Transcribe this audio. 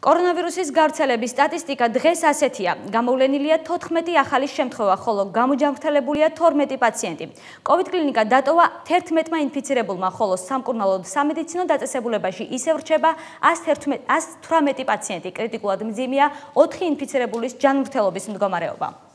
კორონავირუსის გავრცელების სტატისტიკა დღეს ასეთია. გამოვლენილია 14 ახალი შემთხვევა, ხოლო გამოჯანმრთელებულია 12 პაციენტი. COVID კლინიკა დატოვა 11-მა ინფიცირებულმა, ხოლო სამკურნალო სამედიცინო დაწესებულებაში ისევ რჩება 118 პაციენტი. კრიტიკულად მძიმეა 4 ინფიცირებულის ჯანმრთელობის მდგომარეობა.